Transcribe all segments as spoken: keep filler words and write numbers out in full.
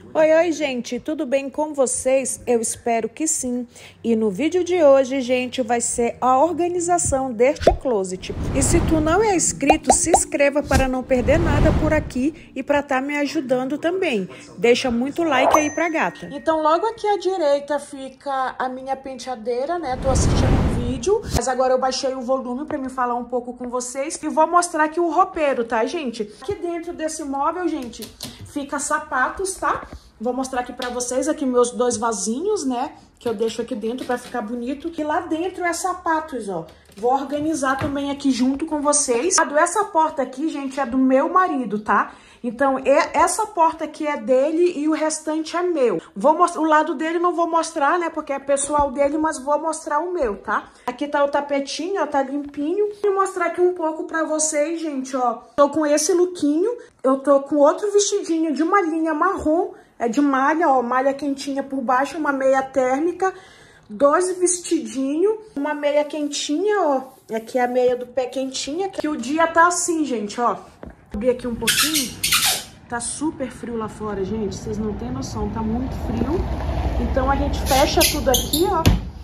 Oi, oi, gente, tudo bem com vocês? Eu espero que sim. E no vídeo de hoje, gente, vai ser a organização deste closet. E se tu não é inscrito, se inscreva para não perder nada por aqui e para estar me ajudando também. Deixa muito like aí pra gata. Então, logo aqui à direita fica a minha penteadeira, né? Tô assistindo um vídeo, mas agora eu baixei o volume para me falar um pouco com vocês e vou mostrar aqui o roupeiro, tá, gente? Aqui dentro desse móvel, gente, fica sapatos, tá? Vou mostrar aqui pra vocês aqui meus dois vasinhos, né? Que eu deixo aqui dentro pra ficar bonito. E lá dentro é sapatos, ó. Vou organizar também aqui junto com vocês. Essa porta aqui, gente, é do meu marido, tá? Então, essa porta aqui é dele e o restante é meu. Vou mostrar, o lado dele não vou mostrar, né? Porque é pessoal dele, mas vou mostrar o meu, tá? Aqui tá o tapetinho, ó, tá limpinho. Vou mostrar aqui um pouco pra vocês, gente, ó. Tô com esse lookinho. Eu tô com outro vestidinho de uma linha marrom. É de malha, ó, malha quentinha por baixo, uma meia térmica, dois vestidinhos, uma meia quentinha, ó. Aqui é a meia do pé quentinha, que o dia tá assim, gente, ó. Vou abrir aqui um pouquinho. Tá super frio lá fora, gente, vocês não têm noção, tá muito frio. Então a gente fecha tudo aqui, ó,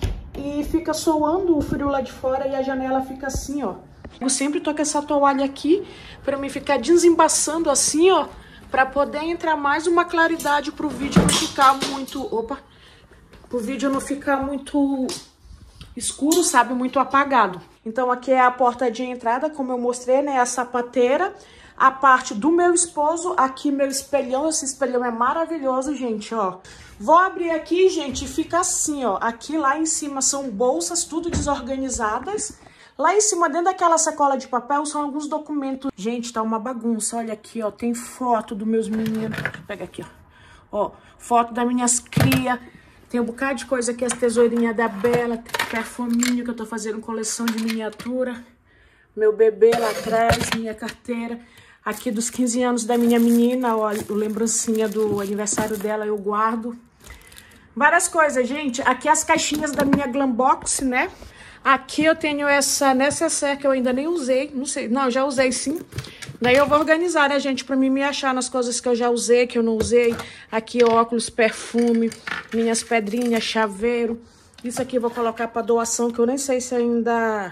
e fica soando o frio lá de fora e a janela fica assim, ó. Eu sempre tô com essa toalha aqui pra mim ficar desembaçando assim, ó. Pra poder entrar mais uma claridade pro vídeo não ficar muito... Opa! Pro vídeo não ficar muito escuro, sabe? Muito apagado. Então, aqui é a porta de entrada, como eu mostrei, né? A sapateira. A parte do meu esposo. Aqui, meu espelhão. Esse espelhão é maravilhoso, gente, ó. Vou abrir aqui, gente, e fica assim, ó. Aqui, lá em cima, são bolsas, tudo desorganizadas. Lá em cima, dentro daquela sacola de papel, são alguns documentos. Gente, tá uma bagunça. Olha aqui, ó. Tem foto dos meus meninos. Pega aqui, ó. Ó, foto das minhas crias. Tem um bocado de coisa aqui. As tesourinhas da Bela. Perfuminho, que eu tô fazendo coleção de miniatura. Meu bebê lá atrás. Minha carteira. Aqui dos quinze anos da minha menina. Ó, a lembrancinha do aniversário dela eu guardo. Várias coisas, gente. Aqui as caixinhas da minha Glambox, né? Aqui eu tenho essa necessaire que eu ainda nem usei, não sei, não, já usei sim. Daí eu vou organizar, né, gente, pra mim me achar nas coisas que eu já usei, que eu não usei. Aqui óculos, perfume, minhas pedrinhas, chaveiro. Isso aqui eu vou colocar pra doação, que eu nem sei se ainda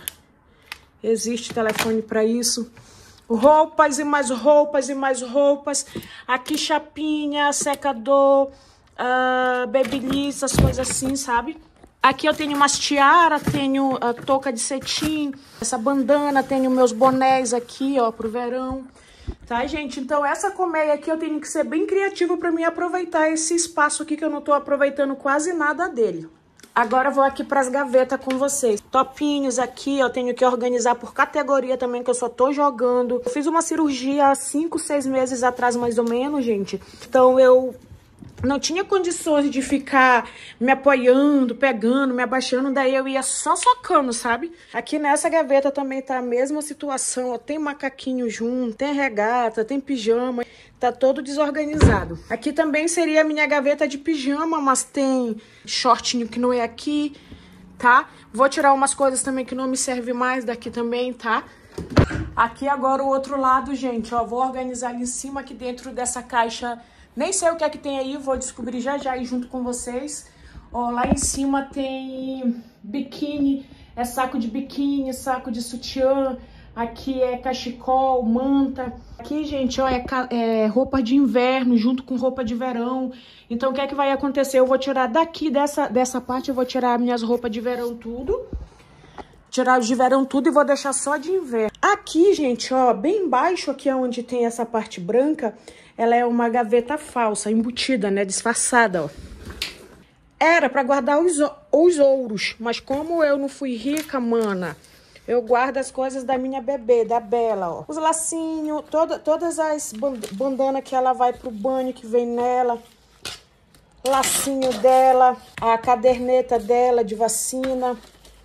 existe telefone pra isso. Roupas e mais roupas e mais roupas. Aqui chapinha, secador, uh, babyliss, as coisas assim, sabe? Aqui eu tenho umas tiara, tenho a touca de cetim, essa bandana, tenho meus bonés aqui, ó, pro verão. Tá, gente? Então, essa colmeia aqui eu tenho que ser bem criativa pra mim aproveitar esse espaço aqui, que eu não tô aproveitando quase nada dele. Agora eu vou aqui pras gavetas com vocês. Topinhos aqui, eu tenho que organizar por categoria também, que eu só tô jogando. Eu fiz uma cirurgia há cinco, seis meses atrás, mais ou menos, gente. Então, eu... não tinha condições de ficar me apoiando, pegando, me abaixando, daí eu ia só socando, sabe? Aqui nessa gaveta também tá a mesma situação, ó, tem macaquinho junto, tem regata, tem pijama, tá todo desorganizado. Aqui também seria a minha gaveta de pijama, mas tem shortinho que não é aqui, tá? Vou tirar umas coisas também que não me servem mais daqui também, tá? Aqui agora o outro lado, gente, ó, vou organizar ali em cima, aqui dentro dessa caixa. Nem sei o que é que tem aí, vou descobrir já já aí junto com vocês. Ó, lá em cima tem biquíni, é saco de biquíni, saco de sutiã. Aqui é cachecol, manta. Aqui, gente, ó, é, é roupa de inverno junto com roupa de verão. Então, o que é que vai acontecer? Eu vou tirar daqui, dessa, dessa parte, eu vou tirar minhas roupas de verão tudo. Tirar de verão tudo e vou deixar só de inverno. Aqui, gente, ó, bem embaixo, aqui onde tem essa parte branca, ela é uma gaveta falsa, embutida, né, disfarçada, ó. Era pra guardar os, os ouros, mas como eu não fui rica, mana, eu guardo as coisas da minha bebê, da Bela, ó. Os lacinhos, toda, todas as bandanas que ela vai pro banho, que vem nela. Lacinho dela, a caderneta dela de vacina.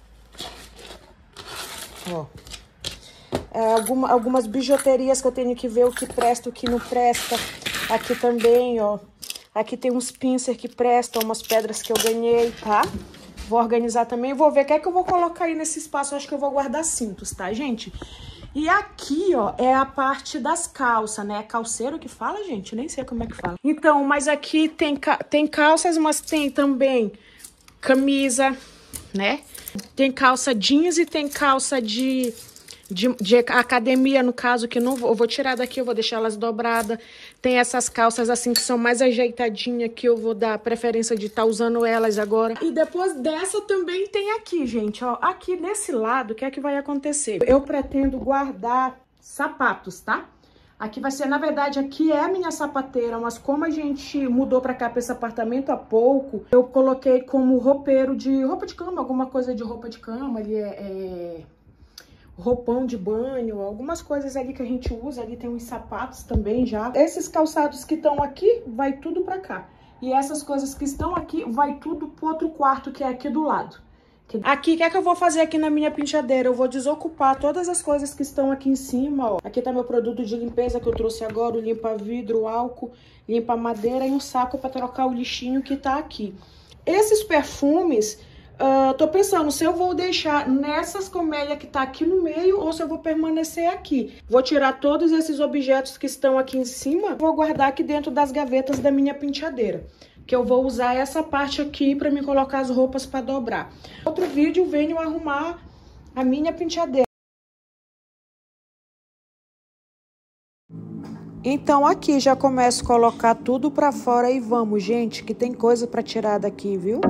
Ó. É, alguma, algumas bijuterias que eu tenho que ver o que presta, o que não presta. Aqui também, ó. Aqui tem uns pincers que prestam, umas pedras que eu ganhei, tá? Vou organizar também. Vou ver o que é que eu vou colocar aí nesse espaço. Acho que eu vou guardar cintos, tá, gente? E aqui, ó, é a parte das calças, né? É calceiro que fala, gente? Nem sei como é que fala. Então, mas aqui tem, tem calças, mas tem também camisa, né? Tem calça jeans e tem calça de, de, de academia, no caso, que não vou, eu vou tirar daqui, eu vou deixar elas dobradas. Tem essas calças assim que são mais ajeitadinhas, que eu vou dar preferência de estar tá usando elas agora. E depois dessa também tem aqui, gente, ó. Aqui desse lado, o que é que vai acontecer? Eu pretendo guardar sapatos, tá? Aqui vai ser, na verdade, aqui é a minha sapateira, mas como a gente mudou pra cá, pra esse apartamento há pouco, eu coloquei como roupeiro de roupa de cama, alguma coisa de roupa de cama, ali é... é... roupão de banho, algumas coisas ali que a gente usa, ali tem uns sapatos também já. Esses calçados que estão aqui, vai tudo pra cá. E essas coisas que estão aqui, vai tudo pro outro quarto, que é aqui do lado. Aqui, o que é que eu vou fazer aqui na minha penteadeira? Eu vou desocupar todas as coisas que estão aqui em cima, ó. Aqui tá meu produto de limpeza que eu trouxe agora, o limpa-vidro, o álcool, limpa-madeira e um saco pra trocar o lixinho que tá aqui. Esses perfumes... Uh, tô pensando se eu vou deixar nessas colmeias que tá aqui no meio ou se eu vou permanecer aqui. Vou tirar todos esses objetos que estão aqui em cima, vou guardar aqui dentro das gavetas da minha penteadeira. Que eu vou usar essa parte aqui pra me colocar as roupas pra dobrar. Outro vídeo venho arrumar a minha penteadeira. Então aqui já começo a colocar tudo pra fora e vamos, gente, que tem coisa pra tirar daqui, viu?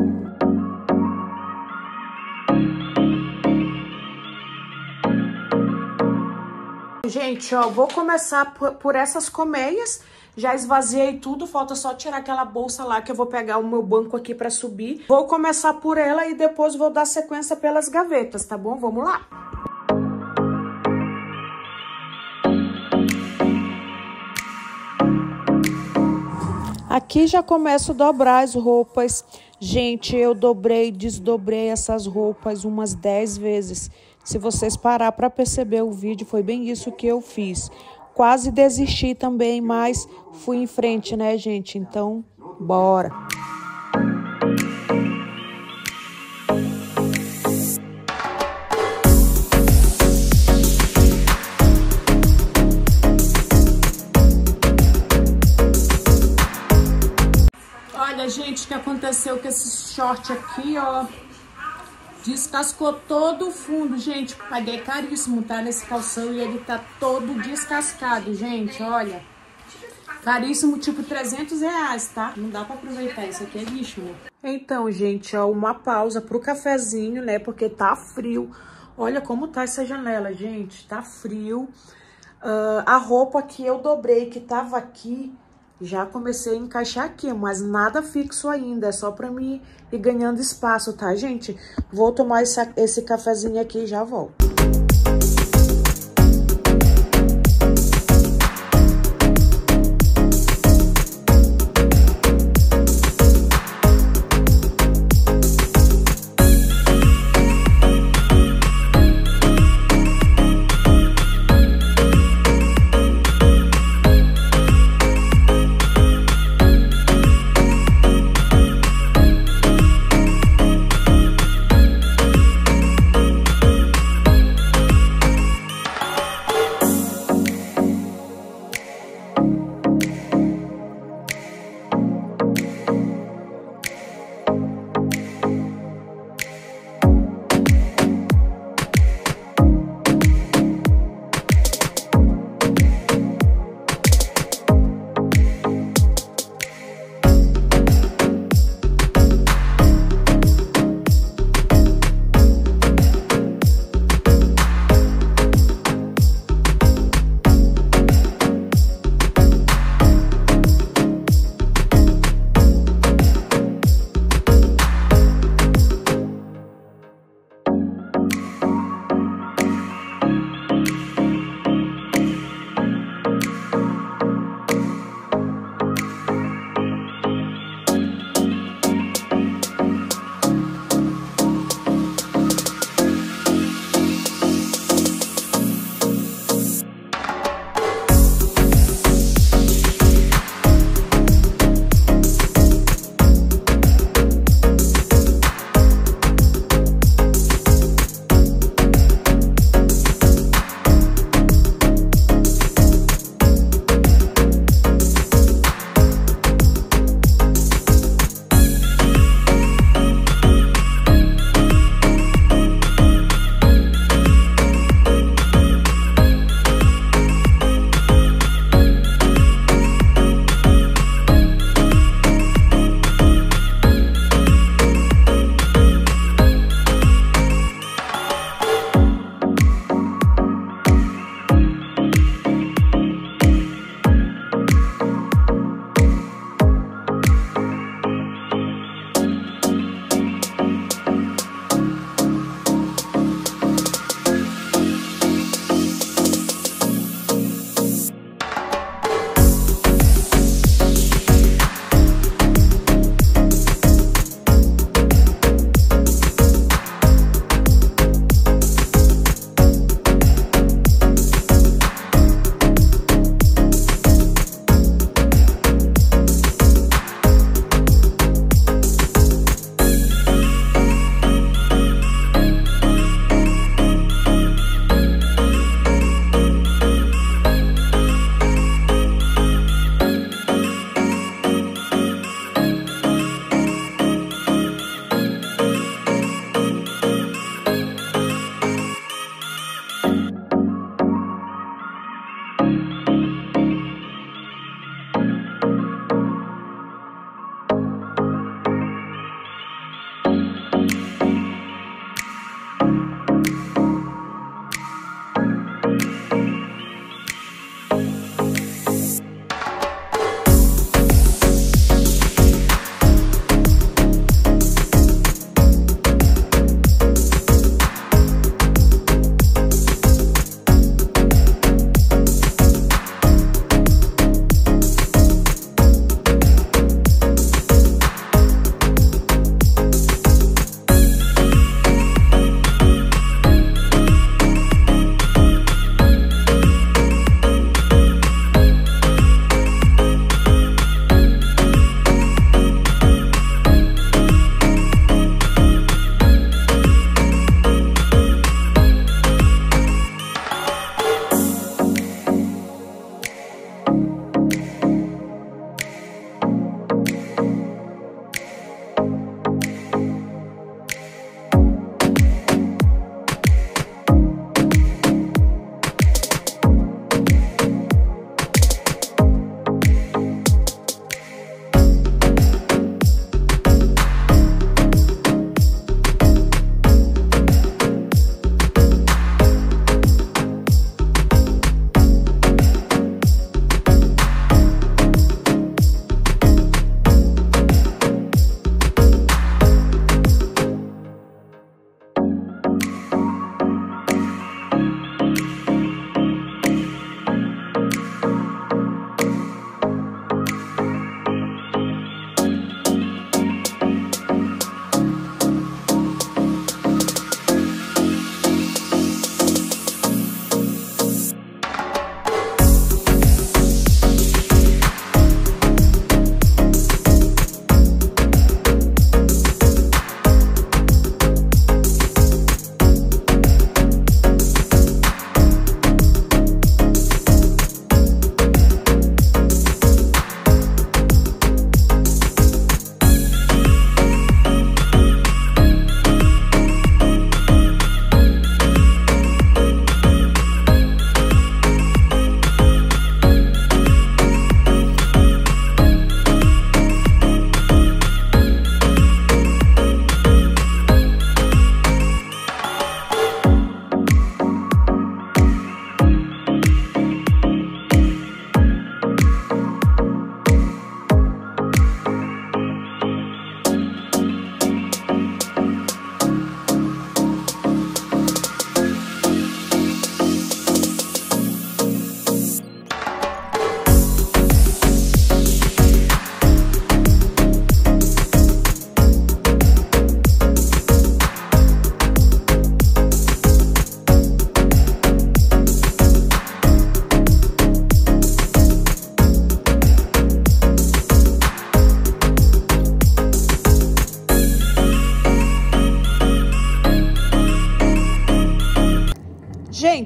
Gente, ó, vou começar por, por essas colmeias. Já esvaziei tudo, falta só tirar aquela bolsa lá que eu vou pegar o meu banco aqui pra subir. Vou começar por ela e depois vou dar sequência pelas gavetas, tá bom? Vamos lá? Aqui já começo a dobrar as roupas. Gente, eu dobrei, desdobrei essas roupas umas dez vezes. Se vocês parar para perceber o vídeo, foi bem isso que eu fiz. Quase desisti também, mas fui em frente, né, gente? Então, bora! Olha, gente, o que aconteceu com esse short aqui, ó... Descascou todo o fundo, gente. Paguei caríssimo, tá? Nesse calção e ele tá todo descascado, gente. Olha. Caríssimo, tipo trezentos reais, tá? Não dá pra aproveitar. Isso aqui é lixo, né? Então, gente, ó, uma pausa pro cafezinho, né? Porque tá frio. Olha como tá essa janela, gente. Tá frio. Uh, a roupa que eu dobrei, que tava aqui... Já comecei a encaixar aqui, mas nada fixo ainda, é só pra mim ir ganhando espaço, tá, gente? Vou tomar esse, esse cafezinho aqui e já volto.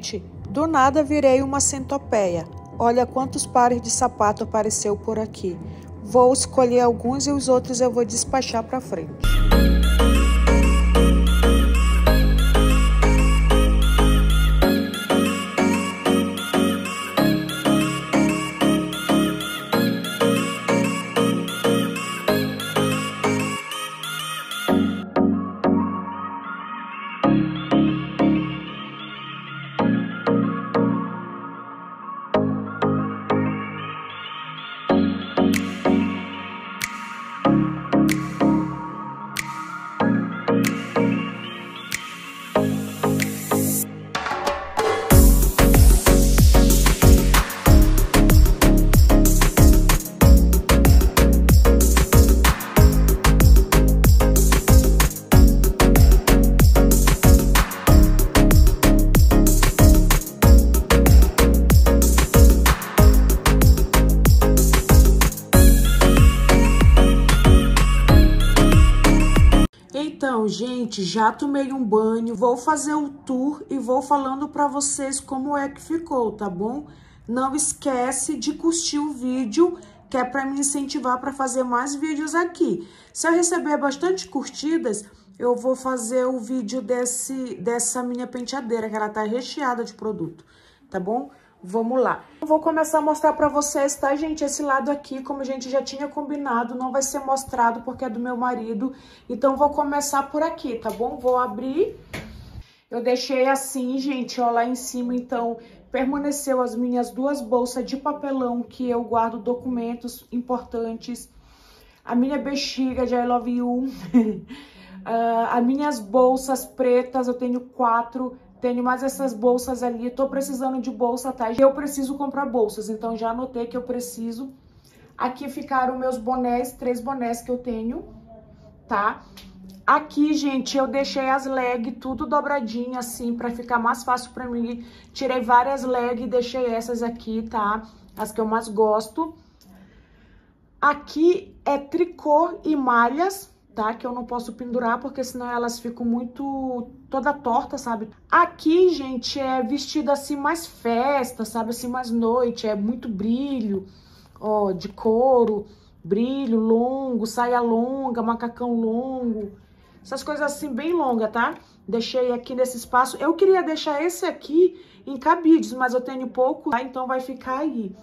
Gente, do nada virei uma centopeia. Olha quantos pares de sapato apareceu por aqui. Vou escolher alguns e os outros eu vou despachar para frente. Então, gente, já tomei um banho, vou fazer o tour e vou falando pra vocês como é que ficou, tá bom? Não esquece de curtir o vídeo, que é pra me incentivar pra fazer mais vídeos aqui. Se eu receber bastante curtidas, eu vou fazer o vídeo desse, dessa minha penteadeira, que ela tá recheada de produto, tá bom? Vamos lá. Eu vou começar a mostrar pra vocês, tá, gente? Esse lado aqui, como a gente já tinha combinado, não vai ser mostrado porque é do meu marido. Então, vou começar por aqui, tá bom? Vou abrir. Eu deixei assim, gente, ó, lá em cima. Então, permaneceu as minhas duas bolsas de papelão que eu guardo documentos importantes. A minha bexiga de I Love You. uh, as minhas bolsas pretas, eu tenho quatro. Tenho mais essas bolsas ali, tô precisando de bolsa, tá? Eu preciso comprar bolsas, então já anotei que eu preciso. Aqui ficaram meus bonés, três bonés que eu tenho, tá? Aqui, gente, eu deixei as leg tudo dobradinho assim, pra ficar mais fácil pra mim. Tirei várias leg e deixei essas aqui, tá? As que eu mais gosto. Aqui é tricô e malhas, tá? Que eu não posso pendurar, porque senão elas ficam muito... toda torta, sabe? Aqui, gente, é vestido assim mais festa, sabe? Assim, mais noite, é muito brilho, ó, de couro, brilho longo, saia longa, macacão longo, essas coisas assim bem longas, tá? Deixei aqui nesse espaço. Eu queria deixar esse aqui em cabides, mas eu tenho pouco, tá? Então vai ficar aí.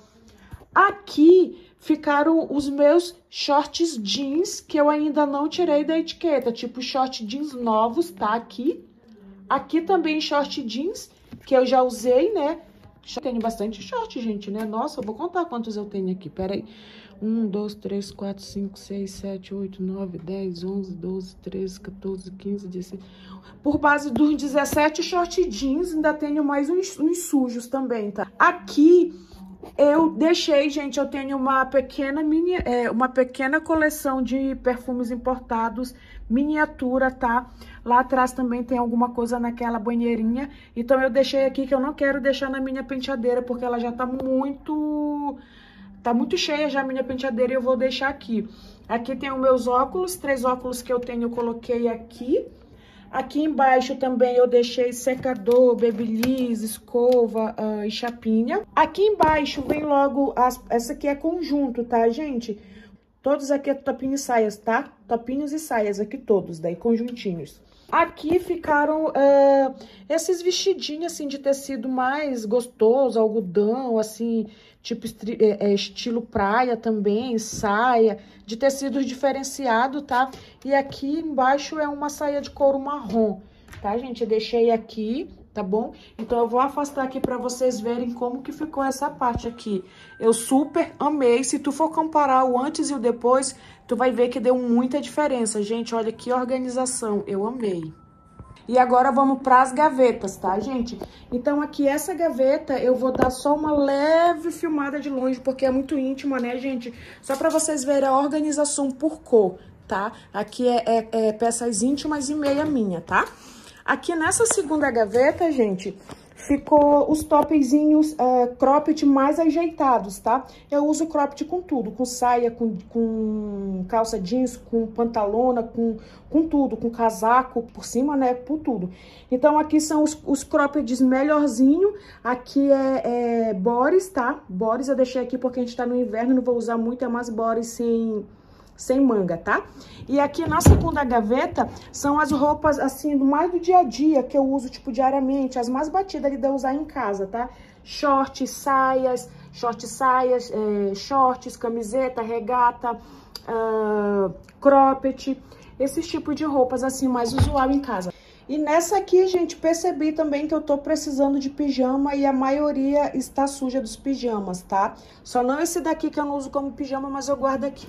Aqui ficaram os meus shorts jeans, que eu ainda não tirei da etiqueta, tipo short jeans novos, tá? Aqui. Aqui também short jeans, que eu já usei, né? Eu tenho bastante short, gente, né? Nossa, eu vou contar quantos eu tenho aqui, peraí. um, dois, três, quatro, cinco, seis, sete, oito, nove, dez, onze, doze, treze, quatorze, quinze, dezesseis... Por base dos dezessete short jeans, ainda tenho mais uns, uns sujos também, tá? Aqui... eu deixei, gente, eu tenho uma pequena, mini, é, uma pequena coleção de perfumes importados, miniatura, tá? Lá atrás também tem alguma coisa naquela banheirinha. Então, eu deixei aqui, que eu não quero deixar na minha penteadeira, porque ela já tá muito... tá muito cheia já a minha penteadeira e eu vou deixar aqui. Aqui tem os meus óculos, três óculos que eu tenho, eu coloquei aqui. Aqui embaixo também eu deixei secador, babyliss, escova uh, e chapinha. Aqui embaixo vem logo, as, essa aqui é conjunto, tá, gente? Todos aqui é topinho e saias, tá? Topinhos e saias aqui todos, daí conjuntinhos. Aqui ficaram uh, esses vestidinhos, assim, de tecido mais gostoso, algodão, assim, tipo é, é, estilo praia também, saia, de tecidos diferenciado, tá? E aqui embaixo é uma saia de couro marrom, tá, gente? Eu deixei aqui, tá bom? Então, eu vou afastar aqui pra vocês verem como que ficou essa parte aqui. Eu super amei. Se tu for comparar o antes e o depois, tu vai ver que deu muita diferença. Gente, olha que organização. Eu amei. E agora vamos para as gavetas, tá, gente? Então, aqui essa gaveta eu vou dar só uma leve filmada de longe, porque é muito íntima, né, gente? Só para vocês verem a organização por cor, tá? Aqui é, é, é peças íntimas e meia minha, tá? Aqui nessa segunda gaveta, gente, ficou os topzinhos uh, cropped mais ajeitados, tá? Eu uso cropped com tudo, com saia, com, com calça jeans, com pantalona, com, com tudo, com casaco por cima, né? Por tudo. Então, aqui são os, os croppeds melhorzinho. Aqui é, é bores, tá? Bores eu deixei aqui porque a gente tá no inverno, não vou usar muito, é mais bores sem... sem manga, tá? E aqui na segunda gaveta são as roupas, assim, do mais do dia a dia, que eu uso, tipo, diariamente, as mais batidas ali de eu usar em casa, tá? Shorts, saias, short saias, é, shorts, camiseta, regata, uh, cropped, esses tipos de roupas, assim, mais usual em casa. E nessa aqui, gente, percebi também que eu tô precisando de pijama e a maioria está suja dos pijamas, tá? Só não esse daqui que eu não uso como pijama, mas eu guardo aqui.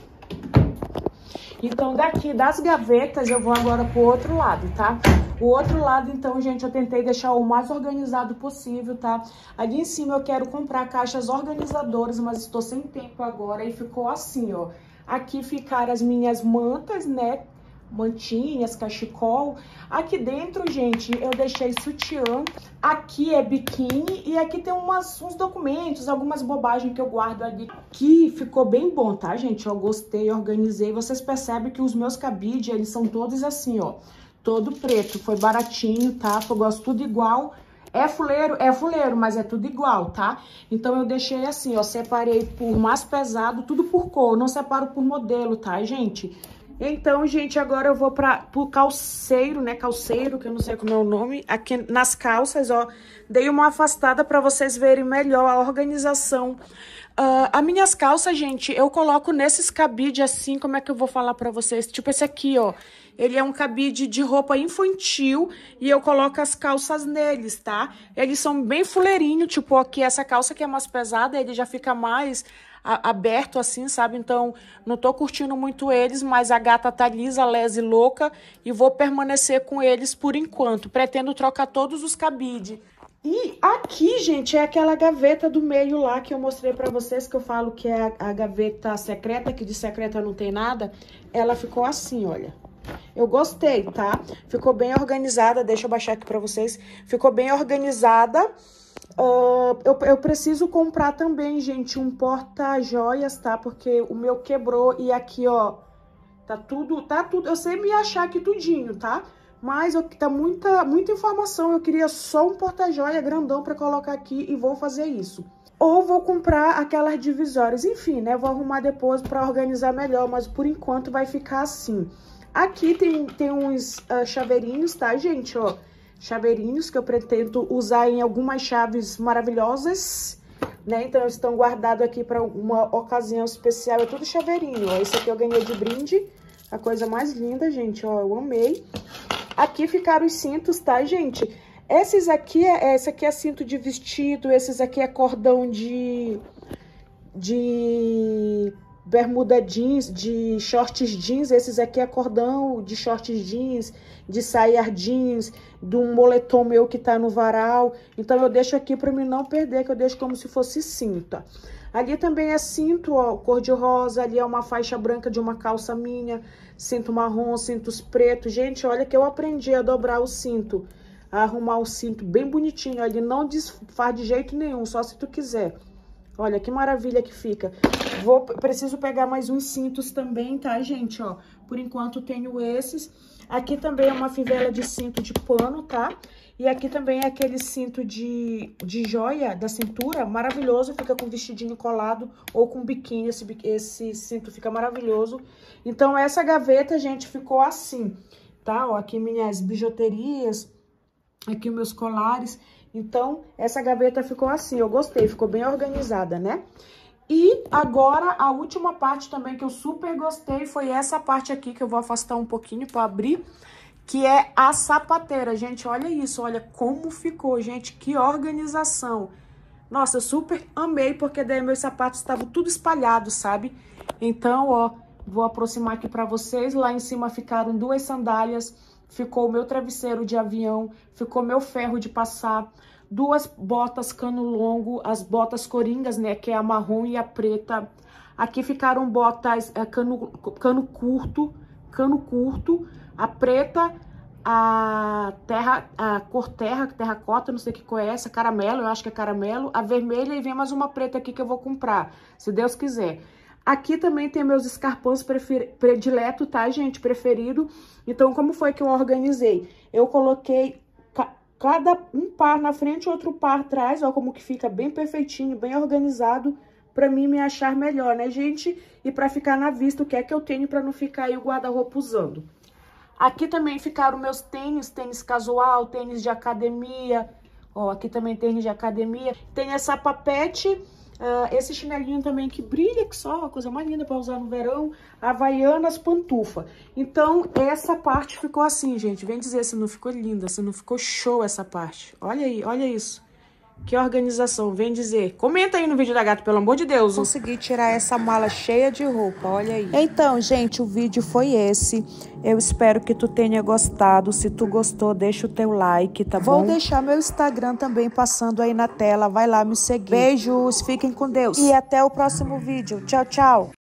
Então, daqui das gavetas, eu vou agora pro outro lado, tá? O outro lado, então, gente, eu tentei deixar o mais organizado possível, tá? Ali em cima eu quero comprar caixas organizadoras, mas estou sem tempo agora e ficou assim, ó. Aqui ficaram as minhas mantas, né? Mantinhas, cachecol. Aqui dentro, gente, eu deixei sutiã. Aqui é biquíni e aqui tem umas, uns documentos, algumas bobagens que eu guardo ali. Que ficou bem bom, tá, gente? Eu gostei, organizei. Vocês percebem que os meus cabides, eles são todos assim, ó. Todo preto. Foi baratinho, tá? Eu gosto tudo igual. É fuleiro? É fuleiro, mas é tudo igual, tá? Então, eu deixei assim, ó. Separei por mais pesado, tudo por cor. Não separo por modelo, tá, gente? Então, gente, agora eu vou para pro calceiro, né? Calceiro, que eu não sei como é o nome. Aqui nas calças, ó. Dei uma afastada para vocês verem melhor a organização. Uh, as minhas calças, gente, eu coloco nesses cabides assim, como é que eu vou falar para vocês? Tipo esse aqui, ó. Ele é um cabide de roupa infantil e eu coloco as calças neles, tá? Eles são bem fuleirinho, tipo aqui essa calça que é mais pesada, ele já fica mais... aberto assim, sabe? Então, não tô curtindo muito eles, mas a gata tá lisa, lesa e louca e vou permanecer com eles por enquanto. Pretendo trocar todos os cabides. E aqui, gente, é aquela gaveta do meio lá que eu mostrei pra vocês, que eu falo que é a, a gaveta secreta, que de secreta não tem nada. Ela ficou assim, olha. Eu gostei, tá? Ficou bem organizada, deixa eu baixar aqui pra vocês. Ficou bem organizada. Uh, eu, eu preciso comprar também, gente, um porta-joias, tá? Porque o meu quebrou e aqui, ó, tá tudo, tá tudo, eu sei me achar aqui tudinho, tá? Mas eu, tá muita, muita informação, eu queria só um porta-joia grandão pra colocar aqui e vou fazer isso. Ou vou comprar aquelas divisórias, enfim, né? Vou arrumar depois pra organizar melhor, mas por enquanto vai ficar assim. Aqui tem, tem uns uh, chaveirinhos, tá, gente, ó? Chaveirinhos que eu pretendo usar em algumas chaves maravilhosas, né? Então, eles estão guardados aqui para uma ocasião especial. É tudo chaveirinho, ó. Esse aqui eu ganhei de brinde. A coisa mais linda, gente, ó. Eu amei. Aqui ficaram os cintos, tá, gente? Esses aqui, é, esse aqui é cinto de vestido. Esses aqui é cordão de... de... bermuda jeans, de shorts jeans. Esses aqui é cordão de shorts jeans, de saia jeans, de um moletom meu que tá no varal. Então, eu deixo aqui pra mim não perder, que eu deixo como se fosse cinta. Ali também é cinto, ó, cor de rosa. Ali é uma faixa branca de uma calça minha. Cinto marrom, cintos pretos. Gente, olha que eu aprendi a dobrar o cinto. A arrumar o cinto bem bonitinho. Ele não desfaz de jeito nenhum, só se tu quiser. Olha que maravilha que fica. Vou, preciso pegar mais uns cintos também, tá, gente? Ó, por enquanto tenho esses. Aqui também é uma fivela de cinto de pano, tá? E aqui também é aquele cinto de, de joia da cintura, maravilhoso. Fica com vestidinho colado ou com biquíni, esse, esse cinto fica maravilhoso. Então, essa gaveta, gente, ficou assim, tá? Ó, aqui minhas bijuterias, aqui meus colares. Então, essa gaveta ficou assim, eu gostei, ficou bem organizada, né? E agora, a última parte também que eu super gostei foi essa parte aqui, que eu vou afastar um pouquinho para abrir, que é a sapateira. Gente, olha isso, olha como ficou, gente, que organização. Nossa, eu super amei, porque daí meus sapatos estavam tudo espalhados, sabe? Então, ó, vou aproximar aqui para vocês. Lá em cima ficaram duas sandálias, ficou o meu travesseiro de avião, ficou meu ferro de passar, duas botas cano longo, as botas coringas, né, que é a marrom e a preta. Aqui ficaram botas é, cano, cano curto, cano curto, a preta, a terra, a cor terra, terracota, não sei que cor é essa, caramelo, eu acho que é caramelo, a vermelha e vem mais uma preta aqui que eu vou comprar, se Deus quiser. Aqui também tem meus escarpões predileto, tá, gente? Preferido. Então, como foi que eu organizei? Eu coloquei ca cada um par na frente e outro par atrás, ó, como que fica bem perfeitinho, bem organizado, pra mim me achar melhor, né, gente? E pra ficar na vista o que é que eu tenho pra não ficar aí o guarda-roupa usando. Aqui também ficaram meus tênis, tênis casual, tênis de academia. Ó, aqui também tênis de academia. Tem essa papete, uh, esse chinelinho também que brilha, que só, uma coisa mais linda para usar no verão. Havaianas, pantufa. Então, essa parte ficou assim, gente. Vem dizer se não ficou linda, se não ficou show essa parte. Olha aí, olha isso. Que organização, vem dizer. Comenta aí no vídeo da gata, pelo amor de Deus. Consegui tirar essa mala cheia de roupa, olha aí. Então, gente, o vídeo foi esse. Eu espero que tu tenha gostado. Se tu gostou, deixa o teu like, tá bom? Vou deixar meu Instagram também passando aí na tela. Vai lá me seguir. Beijos, fiquem com Deus. E até o próximo vídeo. Tchau, tchau.